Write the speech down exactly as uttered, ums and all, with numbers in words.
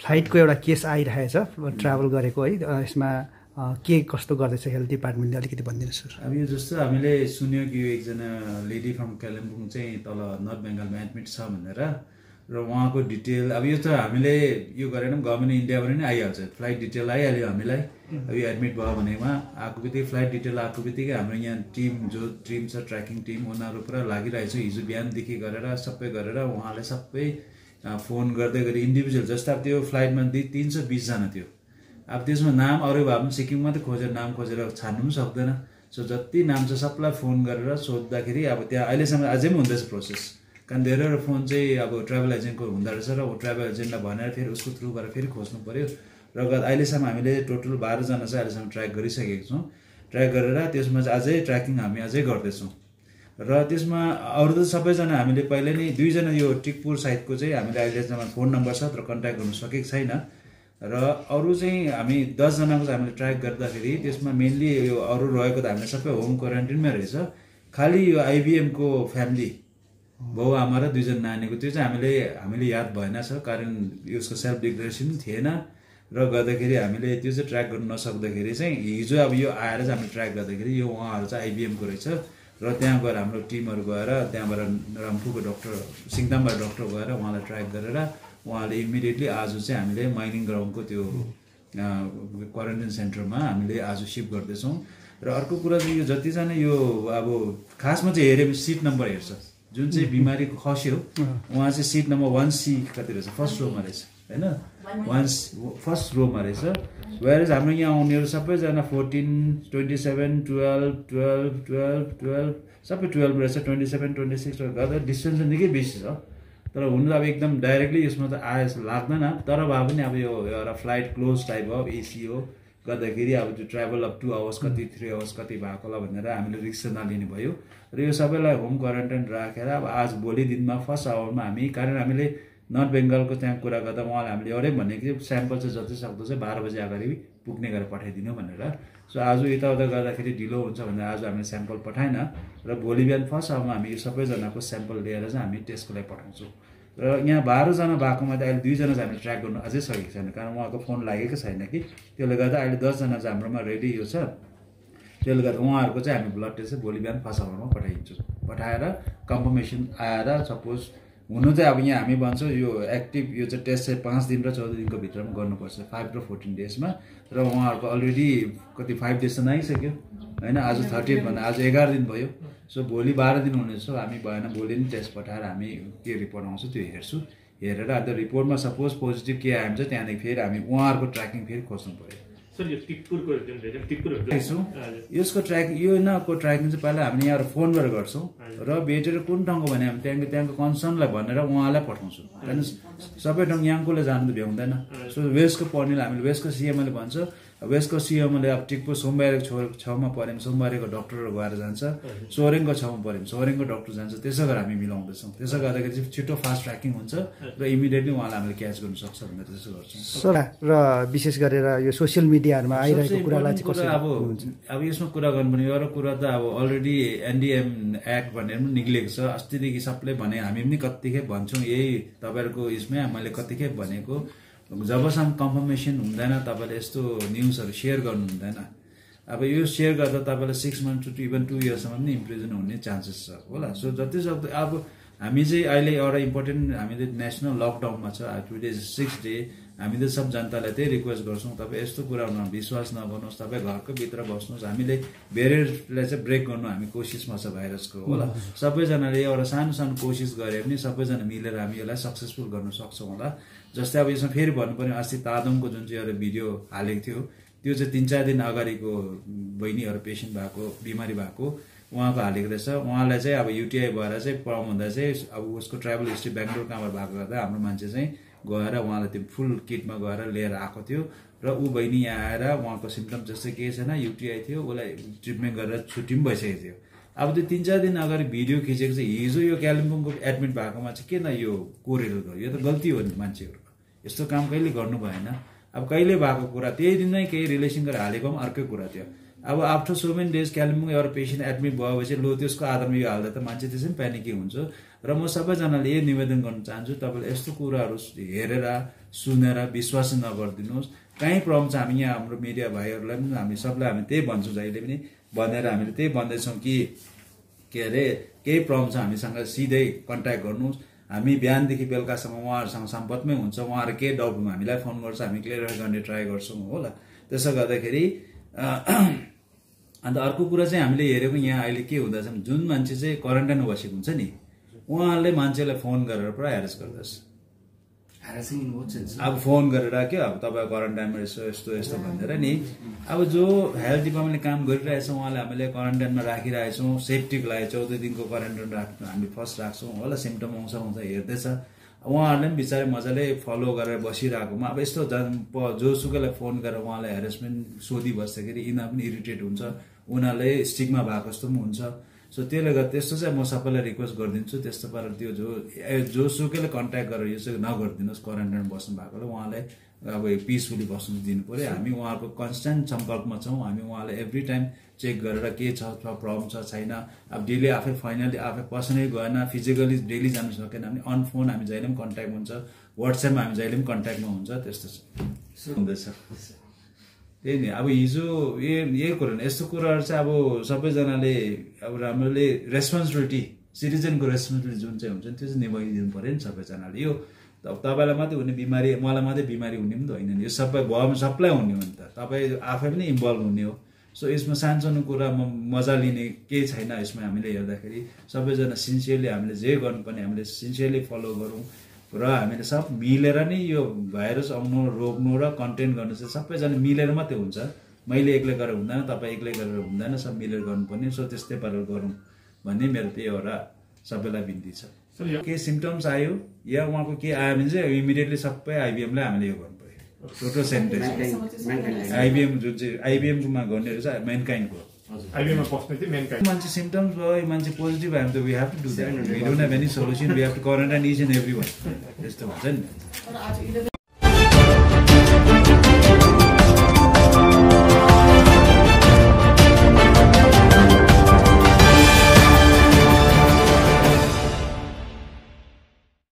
फ्लाइटको एउटा केस आइरहेछ ट्राभल गरेको है, यसमा के कस्तो गर्दैछ हेल्थ डिपार्टमेन्टले अलिकति भनिदिनुहोस् सर। अब यो जस्तो हामीले सुन्यो कि यो एकजना लेडी फ्रम कालिम्पोङ चाहिँ तल नर्थ बेङ्गालमा एडमिट छ भनेर, र उहाँको डिटेल अब यो त हामीले यो गरेन, गभर्मेन्ट इन्डियाबाट नै आइहाल्छ, फ्लाइट डिटेल आइहाल्यो हामीलाई। अब यो एडमिट भयो भनेमा आएको बित्तिकै फ्लाइट डिटेल आएको बित्तिकै हाम्रो यहाँ टिम जो टिम छ ट्र्याकिङ टिम उनीहरू पुरा लागिरहेछ, हिजो बिहानदेखि गरेर सबै गरेर उहाँलाई सबै फोन गर्दै गरी इन्डिभिजुअल जस्तो अब त्यो फ्लाइटमा तिन सय बिसजना थियो। अब त्यसमा नाम अरू भए पनि सिक्किम मात्रै खोजेर नाम खोजेर छान्नु पनि सक्दैन। सो जति नाम छ सबलाई फोन गरेर सोद्धाखेरि अब त्यहाँ अहिलेसम्म अझै पनि हुँदैछ प्रोसेस, कारण धेरैवटा फोन चाहिँ अब ट्राभल एजेन्टको हुँदो रहेछ र ट्राभल एजेन्टलाई भनेर फेरि उसको थ्रुबाट फेरि खोज्नु पऱ्यो। र अहिलेसम्म हामीले टोटल बाह्रजना चाहिँ अहिलेसम्म ट्र्याक गरिसकेको छौँ। ट्र्याक गरेर त्यसमा चाहिँ अझै ट्र्याकिङ हामी अझै गर्दैछौँ। र त्यसमा अरू त सबैजना हामीले पहिले नै दुईजना यो टिकपुर साइडको चाहिँ हामीले अहिलेसम्म फोन नम्बर छ तर कन्ट्याक्ट गर्नु सकेको छैन। र अरू चाहिँ हामी दसजनाको चाहिँ हामीले ट्र्याक गर्दाखेरि त्यसमा मेनली यो अरू रहेको त हामीले सबै होम क्वारेन्टाइनमै रहेछ। खालि यो आइबिएमको फ्यामिली बाउ आमा र दुईजना नानीको त्यो चाहिँ हामीले हामीले याद भएन छ, कारण यसको सेल्फ डिक्लेरेसन थिएन र गर्दाखेरि हामीले त्यो चाहिँ ट्र्याक गर्नु नसक्दाखेरि चाहिँ हिजो अब यो आएर चाहिँ हामीले ट्र्याक गर्दाखेरि यो उहाँहरू चाहिँ आइबिएमको रहेछ। र त्यहाँ गएर हाम्रो टिमहरू गएर त्यहाँबाट रम्फूको डक्टर सिङतामबाट डक्टर गएर उहाँलाई ट्र्याक गरेर उहाँले इमिडिएटली आज चाहिँ हामीले माइनिङ ग्राउन्डको त्यो क्वारेन्टाइन सेन्टरमा हामीले आज सिफ्ट गर्दैछौँ। र अर्को कुरा चाहिँ यो जतिजना यो अब खासमा चाहिँ हेऱ्यो भने सिट नम्बर हेर्छ, जुन चाहिँ बिमारी खस्यो उहाँ चाहिँ सिट नम्बर वान सी कति रहेछ, फर्स्ट रोमा रहेछ होइन, वान फर्स्ट रोमा रहेछ। वेयर हाम्रो यहाँ आउनेहरू सबैजना fourteen twenty seven twelve twelve twelve twelve सबै टुवेल्भ रहेछ, ट्वेन्टी सेभेन ट्वेन्टी सिक्स गर्दा डिस्टेन्स निकै बेसी छ। तर हुनु त अब एकदम डाइरेक्टली यसमा त आए जस्तो लाग्दैन, तर भए पनि अब यो एउटा फ्लाइट क्लोज टाइप हो, एसी हो, गर्दाखेरि अब त्यो ट्राभल अप टू आवर्स कति थ्री आवर्स कति भएको होला भनेर हामीले रिस्क नलिने भयो। र यो सबैलाई होम क्वारेन्टाइन राखेर अब आज भोलि दिनमा फर्स्ट आवरमा हामी, कारण हामीले नर्थ बेङ्गालको त्यहाँ कुरा गर्दा उहाँलाई हामीले एउटै भनेको थियो स्याम्पल चाहिँ जति सक्दो चाहिँ बाह्र बजी अगाडि पुग्ने गरेर पठाइदिनु भनेर। सो आज यताउता गर्दाखेरि ढिलो हुन्छ भनेर आज हामीले स्याम्पल पठाएन र भोलि बिहान फर्स्ट आवरमा हामी यो सबैजनाको स्याम्पल लिएर चाहिँ हामी टेस्टको लागि पठाउँछौँ। र यहाँ बाह्रजना भएकोमा त अहिले दुईजना चाहिँ हामीले ट्र्याक गर्नु अझै सकेको छैन, कारण उहाँको फोन लागेको छैन कि, त्यसले गर्दा अहिले दसजना चाहिँ हाम्रोमा रेडी यो छ। त्यसले गर्दा उहाँहरूको चाहिँ हामी ब्लड टेस्ट चाहिँ भोलि बिहान फर्स्ट आवरमा पठाइदिन्छौँ। पठाएर कन्फर्मेसन आएर सपोज हुनु चाहिँ अब यहाँ हामी भन्छौँ यो एक्टिभ यो चाहिँ टेस्ट चाहिँ पाँच दिन र चौध दिनको भित्रमा गर्नुपर्छ, फाइभ र फोर्टिन डेजमा। र उहाँहरूको अलरेडी कति फाइभ डेज त नआइसक्यो होइन, आज थर्टिन भन्दा आज एघार दिन भयो। सो भोलि बाह्र दिन हुनेछ, हामी भएन भोलि नै टेस्ट पठाएर हामी के रिपोर्ट आउँछ त्यो हेर्छु। हेरेर अन्त रिपोर्टमा सपोज पोजिटिभ के आयो भने चाहिँ त्यहाँदेखि फेरि हामी उहाँहरूको ट्र्याकिङ फेरि खोज्नु पऱ्यो। यसको ट्र्याकिङ यो यिनीहरूको ट्र्याकिङ चाहिँ पहिला हामीले यहाँ फोनबाट गर्छौँ र भेटेर कुन ठाउँको भने हामी त्यहाँको त्यहाँको कन्सर्नलाई भनेर उहाँलाई पठाउँछौँ, कारण सबै ठाउँ यहाँकोले जानु त भ्याउँदैन। सो वेस्टको पर्नेलाई हामीले वेस्टको सिएमएले भन्छ, वेस्टको सिएमएले अब टिकपुर सोमबारेको छेउ छेउमा पऱ्यो भने सोमबारेको डक्टरहरू गएर जान्छ, सोरेङको छेउमा पऱ्यो भने सोरेङको डक्टर जान्छ, त्यसो गरेर हामी मिलाउँदैछौँ। त्यसो गर्दाखेरि चाहिँ छिटो फास्ट ट्र्याकिङ हुन्छ र इमिडिएटली उहाँलाई हामीले क्याच गर्नु सक्छ भनेर त्यसो गर्छौँ। र विशेष गरेर यो सोसियल मिडियाहरूमा आइरहेको कुरालाई चाहिँ कसरी अब अब यसमा कुरा गर्नुपर्ने एउटा कुरा त अब अलरेडी एनडिएम एक्ट भनेर पनि निक्लिएको छ। अस्तिदेखि सबले भने हामी पनि कतिखेप भन्छौँ यही तपाईँहरूको यसमै मैले कतिखेप भनेको जबसम्म कन्फर्मेसन हुँदैन तपाईँले यस्तो न्युजहरू सेयर गर्नु हुँदैन। अब यो सेयर गर्दा तपाईँलाई six month to even two इयर्ससम्म पनि इम्प्रिजन हुने चान्सेस छ होला। सो जति सक्दो अब हामी चाहिँ अहिले एउटा इम्पोर्टेन्ट हामीले नेसनल लकडाउनमा छ, टुडे सिक्स डे। हामीले सब जनतालाई त्यही रिक्वेस्ट गर्छौँ, तपाईँ यस्तो कुराहरूमा विश्वास नगर्नुहोस्, तपाईँ घरको भित्र बस्नुहोस्। हामीले बेरियरलाई चाहिँ ब्रेक गर्नु हामी कोसिसमा छ भाइरसको होला। सबैजनाले एउटा सानो सानो कोसिस गरे पनि सबैजना मिलेर हामी यसलाई सक्सेसफुल गर्न सक्छौँ होला। जस्तै अब यसमा फेरि भन्नु पर्ने अस्ति तादोङको जुन चाहिँ एउटा भिडियो हालेको थियो त्यो चाहिँ तिन चार दिन अगाडिको बहिनीहरू पेसेन्ट भएको बिमारी भएको उहाँको हालेको रहेछ। उहाँलाई चाहिँ अब युटिआई भएर चाहिँ प्रब्लम हुँदा चाहिँ अब उसको ट्राभल हिस्ट्री बेङ्गलोर कहाँबाट भएको गर्दा हाम्रो मान्छे चाहिँ गएर उहाँलाई त्यो फुल किटमा गएर लिएर आएको थियो र ऊ बहिनी यहाँ आएर उहाँको सिम्टम जस्तै केही छैन, युटिआई थियो, उसलाई ट्रिटमेन्ट गरेर छुट्टी पनि भइसकेको थियो। अब त्यो तिन चार दिन अगाडि भिडियो खिचेको चाहिँ हिजो यो कालिम्पोङको एडमिट भएकोमा चाहिँ किन यो कोरेल गर्यो, यो त गल्ती हो नि मान्छेहरूको, यस्तो काम कहिले गर्नु भएन। अब कहिले भएको कुरा त्यही दिन नै केही रिलेसन गरेर हालेको पनि अर्कै कुरा थियो। अब after so many days Kalimpong एउटा पेसेन्ट एडमिट भएपछि लो त्यसको आधारमा यो हाल्दा त मान्छे त्यसै पनि प्यानिकै हुन्छ। र म सबैजनाले यही निवेदन गर्न चाहन्छु, तपाईँले यस्तो कुराहरू हेरेर सुनेर विश्वास नगरिदिनुहोस्। कहीँ प्रब्लम छ हामी यहाँ हाम्रो मिडिया भाइहरूलाई पनि हामी सबलाई हामी त्यही भन्छौँ जहिले पनि भनेर हामीले त्यही भन्दैछौँ कि के अरे केही प्रब्लम छ हामीसँग सिधै कन्ट्याक्ट गर्नुहोस्। हामी बिहानदेखि बेलुकासम्म उहाँहरूसँग सम्पर्कमै हुन्छ। उहाँहरू केही डाउट हुनु हामीलाई फोन गर्छ, हामी क्लियर गर्ने ट्राई गर्छौँ होला। त्यसो गर्दाखेरि अन्त अर्को कुरा चाहिँ हामीले हेरेको यहाँ अहिले के हुँदैछ भने जुन मान्छे चाहिँ क्वारेन्टाइनमा बसेको हुन्छ नि उहाँहरूले मान्छेलाई फोन गरेर पुरा ह्यारेस गर्दछ। अब फोन गरेर क्या अब तपाईँ क्वारेन्टाइनमा यस्तो यस्तो यस्तो भनेर नि अब जो हेल्थ डिपार्टमेन्टले काम गरिरहेछौँ उहाँलाई हामीले क्वारेन्टाइनमा राखिरहेछौँ। सेफ्टीको लागि चौध दिनको क्वारेन्टाइन राख्नु हामी फर्स्ट राख्छौँ होला। सिम्टम आउँछ आउँछ हेर्दैछ उहाँहरूले पनि बिचारै मजाले फलो गरेर बसिरहेकोमा अब यस्तो जोसुकैलाई फोन गरेर उहाँलाई हेरेसमेन्ट सोधिबस्दाखेरि यिनीहरू पनि इरिटेट हुन्छ, उनीहरूले स्टिकमा भएको जस्तो पनि हुन्छ। सो त्यसले गर्दा त्यस्तो चाहिँ म सबैलाई रिक्वेस्ट गरिदिन्छु त्यस्तो पाराले त्यो जो जोसुकैले कन्ट्याक्ट गरेर यो चाहिँ नगरिदिनुहोस्। क्वारेन्टाइन बस्नु भएकोले उहाँलाई अब पिसफुली बस्नु दिनु पऱ्यो। हामी उहाँहरूको कन्सटेन्ट सम्पर्कमा छौँ। हामी उहाँलाई एभ्री टाइम चेक गरेर के छ प्रब्लम छ छैन। अब डेली आफै फाइनली आफै पर्सनली गएन, फिजिकली डेली जानु सकेन भने अन फोन हामी जहिले पनि कन्ट्याक्टमा हुन्छ, वाट्सएपमा हामी जहिले पनि कन्ट्याक्टमा हुन्छ। त्यस्तो हुँदैछ त्यही नि। अब हिजो यही यही कुरा यस्तो कुराहरू चाहिँ अब सबैजनाले अब राम्रोले रेस्पोन्सिबिलिटी सिटिजनको रेस्पोन्सिबिलिटी जुन चाहिँ हुन्छ नि त्यो चाहिँ निभाइदिनु पऱ्यो नि सबैजनाले। यो तपाईँलाई मात्रै हुने बिमारी मलाई मात्रै बिमारी हुने पनि त होइन नि, यो सबै भयो सबलाई हुने हो नि त। तपाईँ आफै पनि इन्भल्भ हुने हो। सो यसमा सानसानो कुरा मजा लिने केही छैन। यसमा हामीले हेर्दाखेरि सबैजना सिन्सियरली हामीले जे गर्नुपर्ने हामीले सिन्सियरली फलो गरौँ र हामीले सब मिलेर नै यो भाइरस आउनु रोक्नु र कन्टेन गर्नु चाहिँ सबैजना मिलेर मात्रै हुन्छ। मैले एक्लै गरेर हुँदैन, तपाईँ एक्लै गरेर हुँदैन, सब मिलेर गर्नुपर्ने। सो त्यस्तै पाराले गरौँ भन्ने मेरो त्यही एउटा सबैलाई बिन्ती छ। के सिम्टम्स आयो या उहाँको के आयो भने चाहिँ इमिडिएटली सबै आइबिएमलाई हामीले यो गर्नु पऱ्यो टोटल सेनिटाइज। आइबिएम जुन चाहिँ आइबिएममा गर्नेहरू चाहिँ मेनकाइन्डको मान्छे सिम्टम्स भयो मान्छे पोजिटिभ आयो भने त we have to do that. We don't have any solution, we have to quarantine each and every one. त्यस्तो हुन्छ नि।